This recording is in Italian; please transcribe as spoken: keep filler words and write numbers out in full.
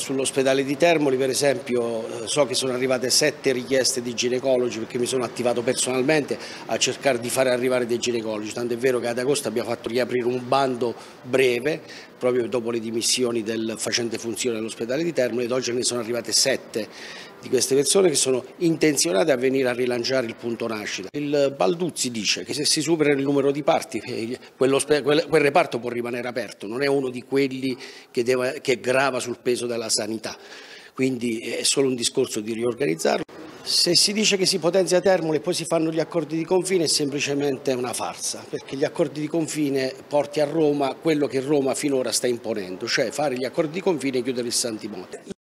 Sull'ospedale di Termoli, per esempio, so che sono arrivate sette richieste di ginecologi, perché mi sono attivato personalmente a cercare di fare arrivare dei ginecologi, tant'è vero che ad agosto abbiamo fatto riaprire un bando breve proprio dopo le dimissioni del facente funzione dell'ospedale di Termoli, ed oggi ne sono arrivate sette di queste persone che sono intenzionate a venire a rilanciare il punto nascita. Il Balduzzi dice che se si supera il numero di parti, quello, quel, quel reparto può rimanere aperto, non è uno di quelli che, deve, che grava sul peso della sanità, quindi è solo un discorso di riorganizzarlo. Se si dice che si potenzia Termoli e poi si fanno gli accordi di confine è semplicemente una farsa, perché gli accordi di confine porti a Roma quello che Roma finora sta imponendo, cioè fare gli accordi di confine e chiudere il Santi Monte.